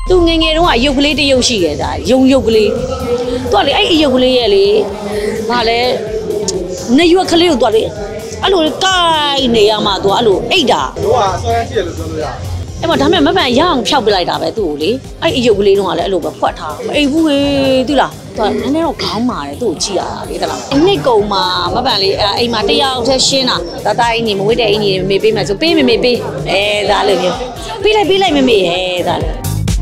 သူငငယ်တုန်းကရုပ်ကလေးတစ်ရုပ်ရှိခဲ့တာရုပ်ကလေးသူကလေအဲ့ရုပ်ကလေးရဲ့လေဘာလဲနေရွက်ကလေးကိုသူကလေအဲ့လိုကိုက်နေရမှာသူကအဲ့လိုအိတ်တာတို့ကဆွဲရှိရလို့ပြောလို့ရအဲ့မှာဒါပေမဲ့မပန်ရအောင်ဖြောက်ပလိုက်တာပဲသူ့ကိုလေအဲ့ရုပ်ကလေးတုန်းကလည်းအဲ့လိုပဲဖွက်ထားမအိတ်ဘူးဟေးသိလားသူကနည်းနည်းတော့ခေါင်းမာတယ်သူ့ကိုကြည့်ရတာလေတလားအနှစ်ကုံမှာမပန်လေးအိမ်မှာတယောက်တည်းရှင်းတာတတအင်းကြီးမဝိတဲ့အင်းကြီးမေပေးမယ်ဆိုပေးမေပေးဒါလိုမျိုးပေးလိုက်မေဟဲ့ဒါလေ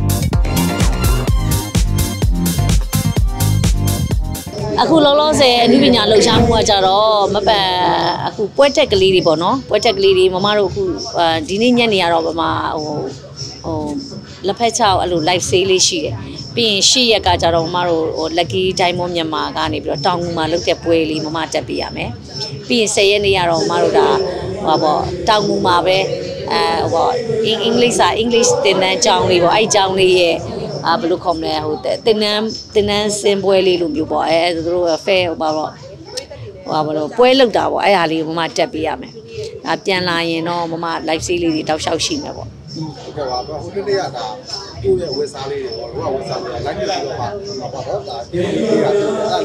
အခုလောလောဆယ်အနုပညာလှုပ်ရှားမှုကကြတော့မပန်အခုပွဲတက်ကလေးတွေပေါ့နော်ပွဲတက်ကလေးတွေမမတို့အခုဒီနေ့ညနေရတော့မဟိုလက်ဖက်ချောက်အဲ့လို live sale လေးရှိတယ်ပြီးရင်8ရက်ကကြတော့မမတို့ဟို lucky diamond မြန်မာကနေပြီးတော့တောင်ငူမှာလုပ်တဲ့ပွဲလေးမမတက်ပြရမယ်ပြီးရင်10ရက်နေ့ရတော့မမတို့ဒါဟိုပေါ့တောင်ငူမှာပဲဟိုအင်္ဂလိပ်စာအင်္ဂလိပ်သင်တန်းကျောင်းလေးပေါ့အဲ့ကျောင်းလေးရဲ့ဘယ်လိုခေါ်မလဲဟိုတင်နန်းစင်ပွဲလေးလိုမျိုးပေါ့သူတို့ဖဲဟိုပါတော့ဟိုဘာလို့ပွဲလောက်တာပေါ့အဲ့ဟာလေးမမတက်ပေးရမယ်ဒါပြန်လာရင်တော့မမ live sale လေးတွေတောက်လျှောက်ရှိမှာပေါ့ဟုတ်ကဲ့ပါဟိုတနေ့ကဒါကိုယ့်ရဲ့ဝက်စားလေးတွေပေါ့တို့ကဝက်စားလေးလိုက်နေပြီးတော့ပါတော့ဒါဒီလိုလေးက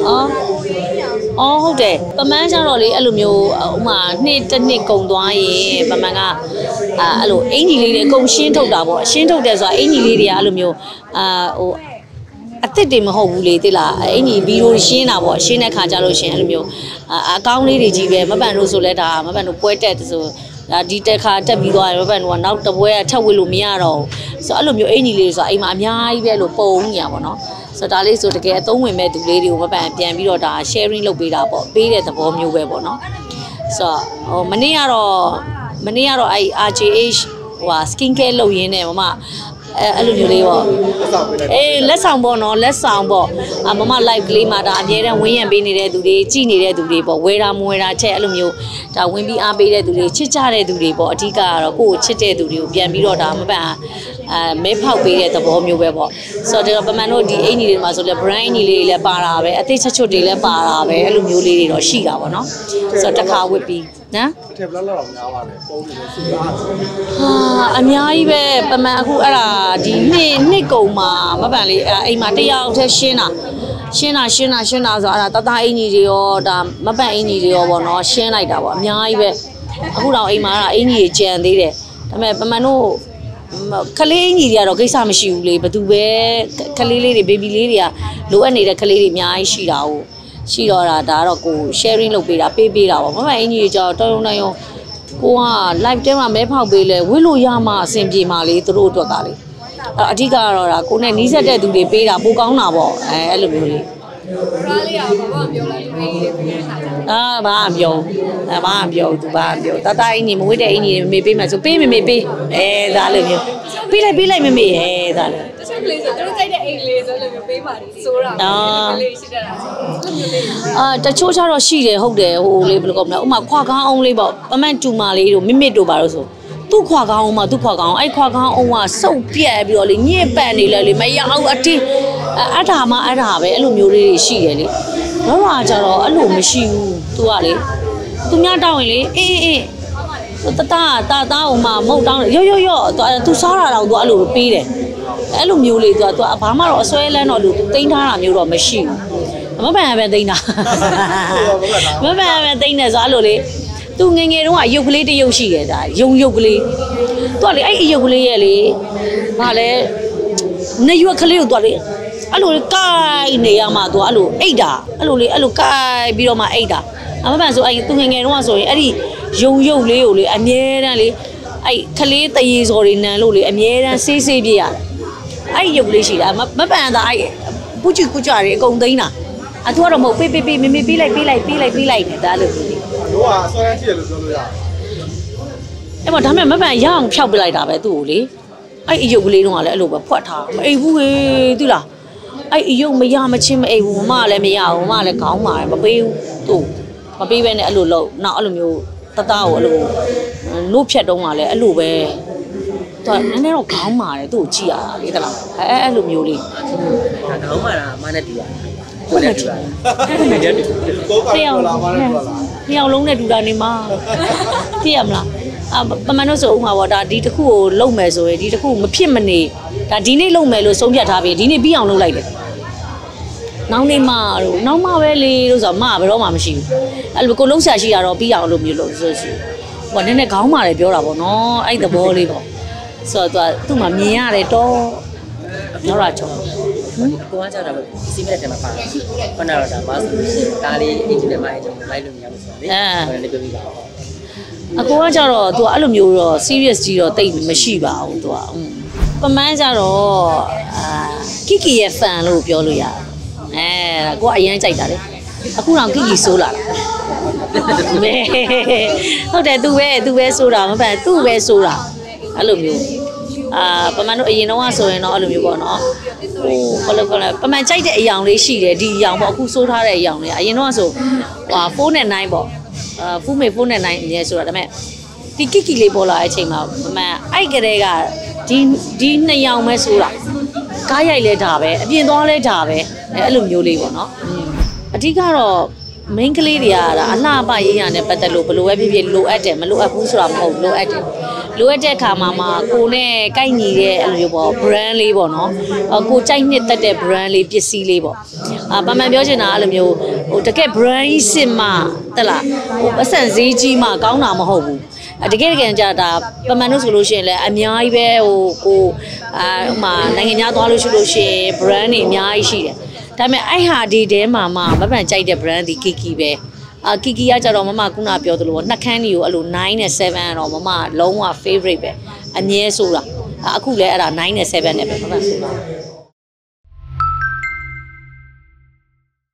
ဟုတ်တယ်ပမန်းကျတော့လေအဲ့လိုမျိုးဥမာတစ်နှစ်ကုန်သွားရင်ပမန်းကအဲ့လိုအင်ကြီးလေးတွေအကုန်ရှင်းထုတ်တာပေါ့ရှင်းထုတ်တယ်ဆိုတာအင်ကြီးလေးတွေကအဲ့လိုမျိုးဟိုအစ်စ်တွေမဟုတ်ဘူးလေတိလားအင်ကြီးဗီဒီယိုရှင်းတာပေါ့ရှင်းတဲ့ခါကျလို့ရှင်အဲ့လိုမျိုးအကောင့်လေးတွေကြီးပဲမပန်လို့ဆိုလဲဒါမပန်တို့ပွဲတက်ဆိုဒါဒီတက်ခါတက်ပြီးသွားရင်မပန်တို့ကနောက်တစ်ပွဲထပ်ဝစ်လို့မရတော့ဘူးဆိုအဲ့လိုမျိုးအင်ကြီးလေးဆိုတာအိမ်မှာအများကြီးပဲလို့ပုံညာပေါ့နော်ဆိုဒါလေးဆိုတကယ်အသုံးဝင်မဲ့သူလေးတွေကိုမပန်ပြန်ပြီးတော့ဒါ sharing လုပ်ပေးတာပေါ့ပေးတဲ့သဘောမျိုးပဲပေါ့နော်ဆိုဟိုမနေ့ကတော့အဲ့ RJH ဟို skin care လုပ်ရင်းနဲ့မမအဲ့လိုမျိုးလေးပေါ့လက်ဆောင်ပေါ့နော်လက်ဆောင်ပေါ့မမ live ကလေးမှာဒါအများနဲ့ဝင်းရံပေးနေတဲ့သူတွေကြည်နေတဲ့သူတွေပေါ့ဝဲတာမဝဲတာချက်အဲ့လိုမျိုးဒါဝင်းပြီးအားပေးတဲ့သူတွေချစ်ကြတဲ့သူတွေပေါ့အဓိကကတော့ကိုယ့်ကိုချစ်တဲ့သူတွေကိုပြန်ပြီးတော့ဒါမပန်မဲဖောက်ပေးတဲ့သဘောမျိုးပဲပေါ့ဆိုတော့ပမန်တို့ဒီအင်ကြီးတွေမှာဆိုလဲ brand ကြီးလေးတွေလည်းပါတာပဲအသေးချွတ်တွေလည်းပါတာပဲအဲ့လိုမျိုးလေးတွေတော့ရှိတာပေါ့နော်ဆိုတော့တစ်ခါဝစ်ပြီးနော်အထက်ဘလောက်လောက်များပါတယ်ပုံနေလို့စုကားအများကြီးပဲပမန်အခုအဲ့ဒါဒီနှစ်ကုံမှာမပန်လေးအိမ်မှာတယောက်တည်းရှင်းတာဆိုအဲ့ဒါတအင်ကြီးတွေရောဒါမပန်အင်ကြီးတွေရောပေါ့နော်ရှင်းလိုက်တာပေါ့အများကြီးပဲအခုတော့အိမ်မှာအင်ကြီးတွေကြံသေးတယ်ဒါပေမဲ့ပမန်တို့ကလေးအင်ကြီးတွေကတော့ကိစ္စမရှိဘူးလေဘသူပဲကလေးလေးတွေဘေဘီလေးတွေကလိုအပ်နေတဲ့ကလေးတွေအများကြီးရှိတာ哦ရှိတော့ဒါတော့ကို sharing လုပ်ပေးတာပေးတာပေါ့မမအင်ကြီးကြောင့်တော်ရုံနိုင်ရောကိုက live တဲမှာမဲဖောက်ပေးလဲဝစ်လို့ရမှအဆင်ပြေမှာလေသူတို့အတွက်ကလေအဓိကကတော့ဒါကိုနဲ့နီးစပ်တဲ့သူတွေပေးတာပိုကောင်းတာပေါ့အဲ့လိုမျိုးလေးဘာလေးอ่ะဘာပြောလိုက်လို့အင်ကြီးတွေပေးတဲ့ခါကျဘာမပြောသူဘာမပြောတတအင်ကြီးမဝိတဲ့အင်ကြီးမေပေးမယ်ဆိုပေးမေပေးဒါလိုမျိုးပေးလိုက်မေဟဲ့ဒါလိုတချို့ကလေးဆိုသူတို့ကြိုက်တဲ့အိမ်လေးဆိုလို့မျိုးပေးပါလိဆိုတာကလေးရှိတတ်တာဆိုလိုမျိုးလေးတချို့ကျတော့ရှိတယ်ဟုတ်တယ်ဟိုလေးဘယ်လိုကောမလဲဥမာခွာကောင်းအောင်လေးပေါ့ပမန်တူမာလေးတို့မစ်တို့ပါလို့ဆိုသူ့ခွာကောင်းအောင်အဲ့ခွာကောင်းအောင်ကစုပ်ပြက်ပြီးတော့လေညစ်ပတ်နေလဲလေမရအောင်အတင်းအဲ့ဒါပဲအဲ့လိုမျိုးလေးတွေရှိတယ်လေတော့ကြတော့အဲ့လိုမရှိဘူးသူကလေသူများတောင်းရင်လေအေးတအောင်မှမဟုတ်တောင်းရော့သူစားတာတော့သူအဲ့လိုပေးတယ်အဲ့လိုမျိုးလေးသူကဘာမှတော့အစွဲလန်းတော့လို့တိန်းထားတာမျိုးတော့မရှိဘူးမပန်ပဲတိန်းတာမပန်ပဲတိန်းတယ်ဆိုအဲ့လိုလေသူငငယ်တုန်းကရုပ်ကလေးတစ်ရုပ်ရှိခဲ့တာရုပ်ကလေးသူကလေအဲ့ရုပ်ကလေးရဲ့လေဘာလဲနေရွက်ကလေးကိုသူကလေအဲ့လိုကိုက်နေရမှာသူကအဲ့လိုအိတ်တာအဲ့လိုကိုက်ပြီးတော့မှအိတ်တာမပန်ဆိုအဲ့သူငငယ်တုန်းကဆိုရင်အဲ့ဒီရုပ်လေးကိုလေအမြဲတမ်းလေအဲ့ခလေးတရေစော်တွေနန်လို့လေအမြဲတမ်းဆေးပြရတယ်အဲ့ရုပ်လေးရှိတာမပန်တာအဲ့ပူချီကူကြတွေအကုန်သိမ်းတာသူကတော့မဟုတ်ပေးမေပေးလိုက်နေတာလို့တို့ကဆွဲရှိရလို့ပြောလို့ရအဲ့မှာဒါပေမဲ့မပန်ရအောင်ဖြောက်ပလိုက်တာပဲသူ့ကိုလေအဲ့အယုတ်ကလေးတုန်းကလည်းအဲ့လိုပဲဖွက်ထားမအိပ်ဘူးဟေးသိလားအဲ့အယုတ်မရမချင်းမအိပ်ဘူးမလည်းမရဘူးမလည်းခေါင်းပါတယ်မပေးဘူးသူ့မပေးဘဲနဲ့အဲ့လိုလုပ်နောက်အဲ့လိုမျိုးတသားကိုအဲ့လိုနှုတ်ဖြတ်တုံးကလည်းအဲ့လိုပဲသူကနည်းနည်းတော့ခေါင်းပါတယ်သူ့ကိုကြည့်ရတာလေတလားအဲ့လိုမျိုးလေးဒါခေါင်းမာတာမနဲ့တူရကိုနဲ့တူရကိုကလာပါနဲ့တူလာနှစ်ယောက်လုံးနဲ့တူတာနေမှာသိရမလားပမန်တို့ဆိုဥမာပေါ့ဒါဒီတစ်ခုကိုလုံမယ်ဆိုရင်ဒီတစ်ခုမဖြစ်မနေဒါဒီနေ့လုံမယ်လို့ဆုံးဖြတ်ထားပြီးဒီနေ့ပြီးအောင်လုပ်လိုက်တယ်နောက်နေ့မှတို့နောက်မှပဲလေလို့ဆိုတော့မဘယ်တော့မှမရှိဘူးအဲ့လိုကိုလုံးဆရာရှိရတော့ပြီးအောင်လို့မျိုးလို့ဆိုရှင်ဟိုနည်းနည်းခေါင်းမာတယ်ပြောတာပေါ့နော်အဲ့သဘောလေးပေါ့ဆိုတော့သူ့မှာမြင်ရတယ်တော့ပြောတာကြောင့်ကိုကကြောက်တာပဲစီးမဲ့တဲ့မှာပါခဏတော့ဒါပါဆိုလို့ရှိရင်ဒါလေးအင်ဂျင်နဲ့မိုင်းလိုက်လို့မရဘူးဆိုတော့လေအဲ့ဒါလေးပြောပြပါဦးအကိုကကြတော့သူအဲ့လိုမျိုးတော့ serious ကြီးတော့တိတ်မရှိပါဘူးသူကပမန်းကြတော့Kiki ရဲ့ fan လို့ပြောလို့ရတယ်ကိုကအရင်ကြိုက်တာလေအခုတော့ Kiki ဆိုးလာတာမဲဟုတ်တယ်သူပဲဆိုးတာမပန်သူ့ပဲဆိုးတာအဲ့လိုမျိုးပမန်းတို့အရင်တော့ဆိုရင်တော့အဲ့လိုမျိုးပေါ့နော်ဟိုဘယ်လိုခေါ်လဲပမန်းကြိုက်တဲ့အယောင်လေးရှိတယ်ဒီအယောင်ပေါ့အခုဆိုးထားတဲ့အယောင်လေးအရင်တော့ဆို4နဲ့9ပေါ့ဖူးမေ4နဲ့9အမြဲဆိုတာဒါပေမဲ့ဒီ Kiki လေးပေါ်လာတဲ့အချိန်မှာမန်အဲ့ကလေးကဒီနှစ်ယောက်ပဲဆိုတာကားရိုက်လဲဒါပဲအပြင်သွားလဲဒါပဲအဲ့လိုမျိုးလေးပေါ့နော်အဓိကတော့ main ကလေးတွေကဒါအလှပရေးရနဲ့ပတ်သက်လို့ဘယ်လိုပဲဖြစ်ဖြစ်လိုအပ်တယ်မလိုအပ်ဘူးဆိုတာမဟုတ်လိုအပ်တယ်လိုအပ်တဲ့အခါမှာကိုနဲ့ကိုက်ညီတဲ့အဲ့လိုပေါ့ brand လေးပေါ့နော်ကိုကြိုက်နှစ်သက်တဲ့ brand လေးပစ္စည်းလေးပေါ့ပမှန်ပြောချင်တာအဲ့လိုမျိုးဟိုတကယ် brand ကြီးစစ်မှတက်လားဟိုပတ်စံဈေးကြီးမှကောင်းတာမဟုတ်ဘူးတကယ်ကြာဒါပမှန်တို့ဆိုလို့ရှိရင်လည်းအများကြီးပဲဟိုကိုဥမာနိုင်ငံခြားသွားလို့ရှိလို့ရှိရင် brand တွေအများကြီးရှိတယ်ဒါပေမဲ့အဲ့ဟာဒီထဲမှာမပန်ကြိုက်တဲ့ brand ဒီ Kiki ပဲKiki ကကြတော့မမခုနပြောသလိုနှက်ခမ်းကြီးကိုအဲ့လို9နဲ့7ကတော့မမလုံးဝ favorite ပဲအမြဲဆိုတာအခုလည်းအဲ့ဒါ9နဲ့7နဲ့ပဲမပန်ဆိုတာ